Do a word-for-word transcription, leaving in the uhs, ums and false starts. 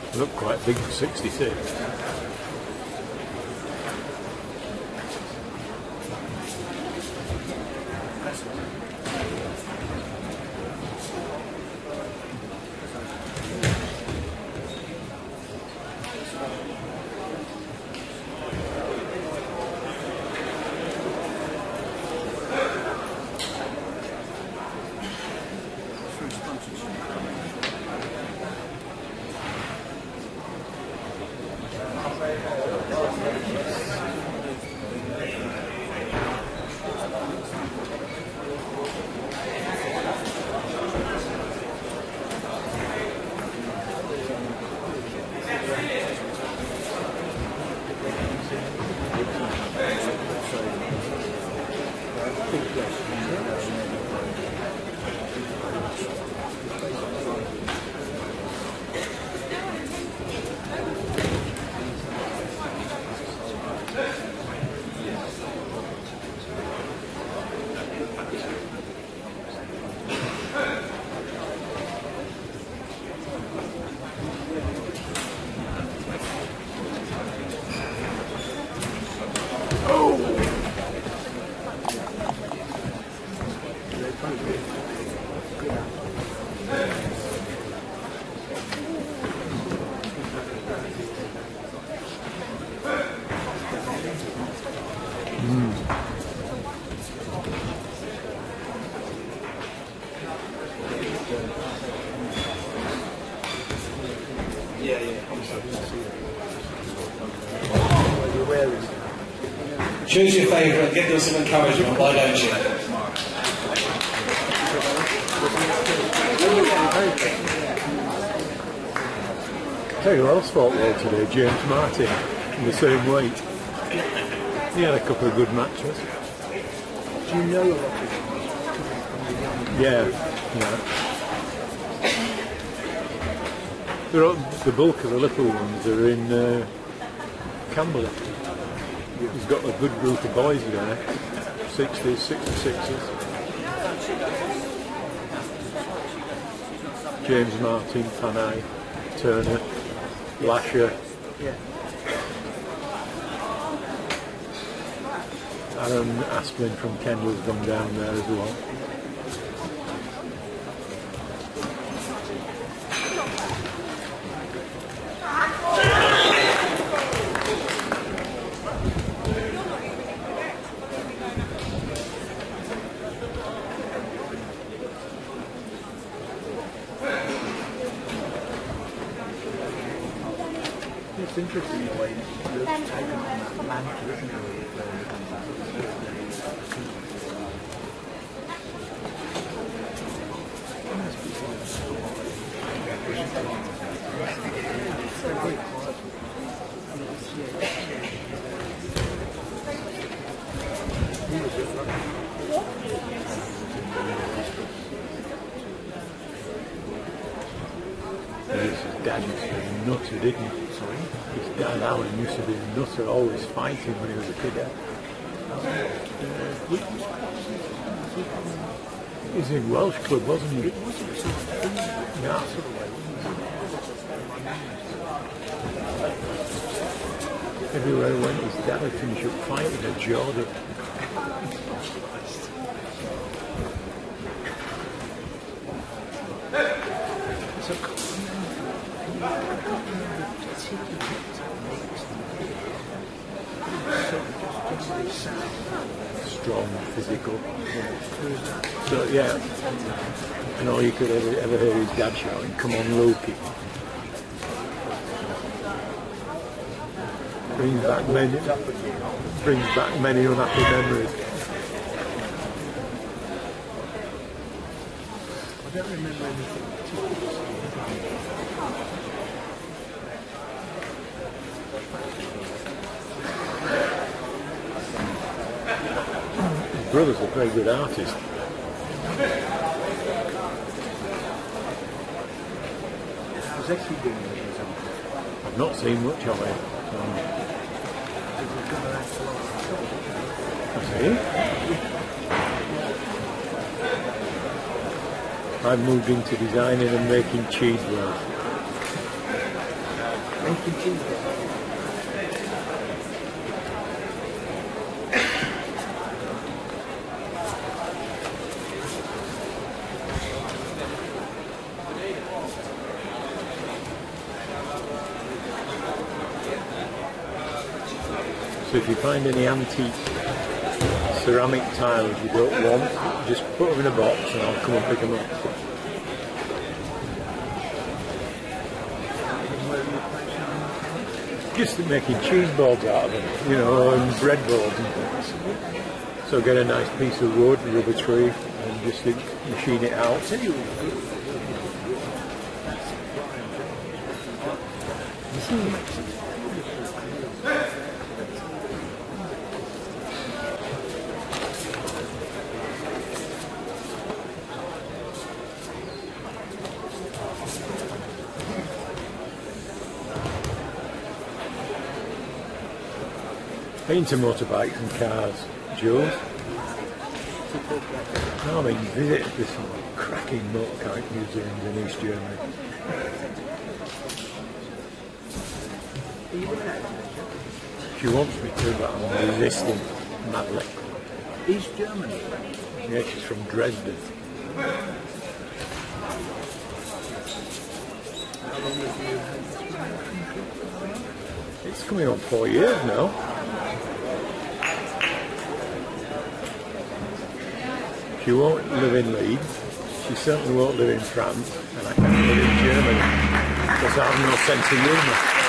Look quite big for sixty-six. Choose your favourite and give them some encouragement, why don't you? Tell you who else fought well today, James Martin, in the same weight. He had a couple of good matches. Do you know a lot of them? Yeah, yeah. They're all, the bulk of the little ones are in uh, Camberley. He's got a good group of boys there, sixties, sixty-sixes. James Martin, Panay, Turner, Lasher. Yeah. Aaron Asplin from Kendall's gone down there as well. It's interesting the way you've taken on that mantle, isn't it? His dad used to be a nutter, didn't he? Sorry? His dad, Alan, used to be a nutter, always fighting when he was a kid. He was in Welsh Club, wasn't he? Yeah. Everywhere he went, his dad would finish up fighting at Jordan. Strong, physical. So yeah, and all you could ever ever hear his dad shouting, "Come on, Loki!" Brings back many, brings back many unhappy memories. I don't remember anything particular. His brother's a very good artist. Was actually doing it as well. I've not seen much of it. See? I've moved into designing and making cheese rolls. making cheese. So if you find any antique ceramic tiles you don't want, just put them in a box and I'll come and pick them up. Just making cheese boards out of them, you know, and bread boards and things. So get a nice piece of wood, rubber tree, and just machine it out. Into motorbikes and cars, Jules. No, I mean, visit this cracking motorbike museums in East Germany. She wants me to, but I'm resisting madly. East Germany? Yeah, she's from Dresden. How long have you had? It's coming on four years now. She won't live in Leeds, she certainly won't live in France, and I can't live in Germany, because I have no sense of humour.